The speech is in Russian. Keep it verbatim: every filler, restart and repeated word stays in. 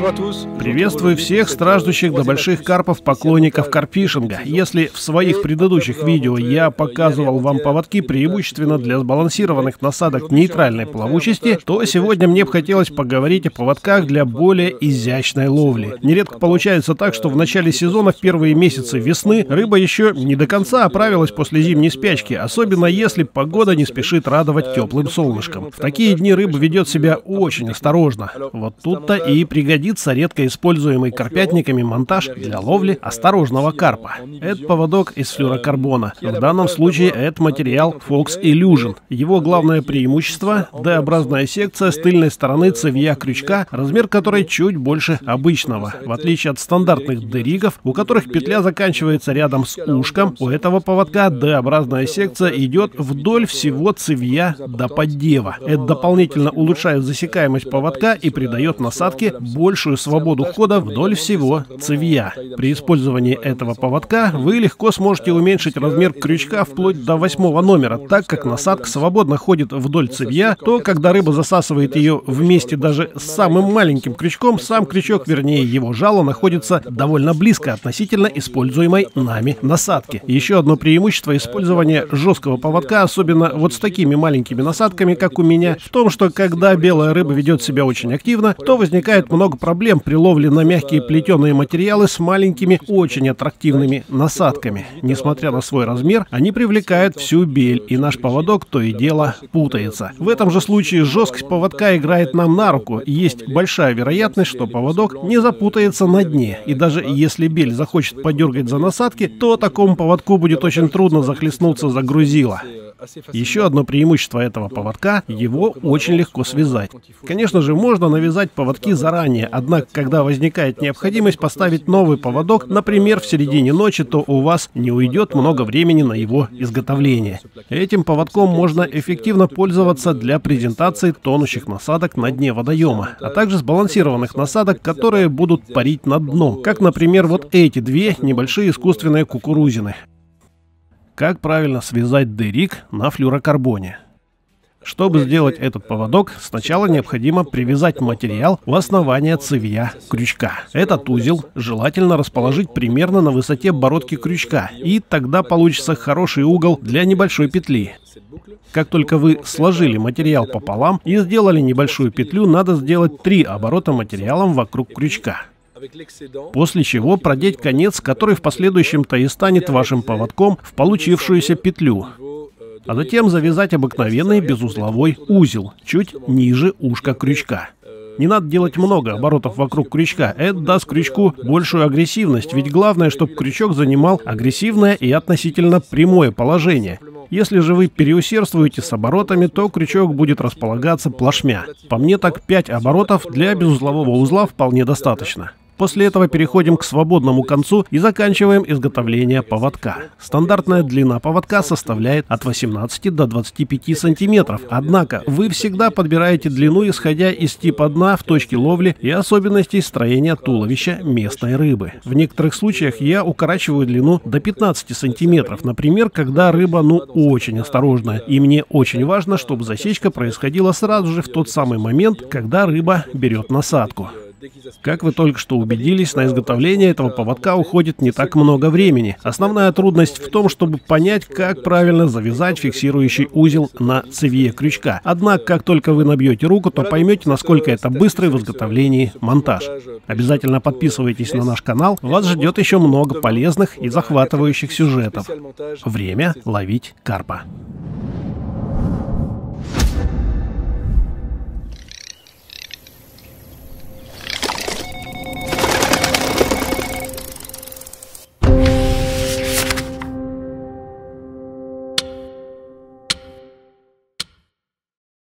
Приветствую всех страждущих до больших карпов поклонников карпфишинга. Если в своих предыдущих видео я показывал вам поводки преимущественно для сбалансированных насадок нейтральной плавучести, то сегодня мне бы хотелось поговорить о поводках для более изящной ловли. Нередко получается так, что в начале сезона, в первые месяцы весны, рыба еще не до конца оправилась после зимней спячки, особенно если погода не спешит радовать теплым солнышком. В такие дни рыба ведет себя очень осторожно. Вот тут-то и пригодится редко используемый карпятниками монтаж для ловли осторожного карпа. Это поводок из флюрокарбона. В данном случае это материал Fox Illusion. Его главное преимущество – D-образная секция с тыльной стороны цевья крючка, размер которой чуть больше обычного. В отличие от стандартных D-ригов, у которых петля заканчивается рядом с ушком, у этого поводка D-образная секция идет вдоль всего цевья до поддева. Это дополнительно улучшает засекаемость поводка и придает насадке большую свободу хода вдоль всего цевья. При использовании этого поводка вы легко сможете уменьшить размер крючка вплоть до восьмого номера, так как насадка свободно ходит вдоль цевья, то когда рыба засасывает ее вместе даже с самым маленьким крючком, сам крючок, вернее его жало, находится довольно близко относительно используемой нами насадки. Еще одно преимущество использования жесткого поводка, особенно вот с такими маленькими насадками, как у меня, в том, что когда белая рыба ведет себя очень активно, то возникает много проблем при ловле на мягкие плетеные материалы с маленькими, очень аттрактивными насадками. Несмотря на свой размер, они привлекают всю бель, и наш поводок то и дело путается. В этом же случае жесткость поводка играет нам на руку. Есть большая вероятность, что поводок не запутается на дне. И даже если бель захочет подергать за насадки, то такому поводку будет очень трудно захлестнуться за грузило. Еще одно преимущество этого поводка – его очень легко связать. Конечно же, можно навязать поводки заранее, однако, когда возникает необходимость поставить новый поводок, например, в середине ночи, то у вас не уйдет много времени на его изготовление. Этим поводком можно эффективно пользоваться для презентации тонущих насадок на дне водоема, а также сбалансированных насадок, которые будут парить над дном, как, например, вот эти две небольшие искусственные кукурузины. Как правильно связать D-риг на флюрокарбоне? Чтобы сделать этот поводок, сначала необходимо привязать материал у основания цевья крючка. Этот узел желательно расположить примерно на высоте бородки крючка, и тогда получится хороший угол для небольшой петли. Как только вы сложили материал пополам и сделали небольшую петлю, надо сделать три оборота материалом вокруг крючка. После чего продеть конец, который в последующем-то и станет вашим поводком, в получившуюся петлю. А затем завязать обыкновенный безузловой узел, чуть ниже ушка крючка. Не надо делать много оборотов вокруг крючка, это даст крючку большую агрессивность, ведь главное, чтобы крючок занимал агрессивное и относительно прямое положение. Если же вы переусердствуете с оборотами, то крючок будет располагаться плашмя. По мне так пять оборотов для безузлового узла вполне достаточно. После этого переходим к свободному концу и заканчиваем изготовление поводка. Стандартная длина поводка составляет от восемнадцати до двадцати пяти сантиметров. Однако вы всегда подбираете длину, исходя из типа дна в точке ловли и особенностей строения туловища местной рыбы. В некоторых случаях я укорачиваю длину до пятнадцати сантиметров. Например, когда рыба ну очень осторожная. И мне очень важно, чтобы засечка происходила сразу же в тот самый момент, когда рыба берет насадку. Как вы только что убедились, на изготовление этого поводка уходит не так много времени. Основная трудность в том, чтобы понять, как правильно завязать фиксирующий узел на цевье крючка. Однако, как только вы набьете руку, то поймете, насколько это быстрый в изготовлении монтаж. Обязательно подписывайтесь на наш канал, вас ждет еще много полезных и захватывающих сюжетов. Время ловить карпа.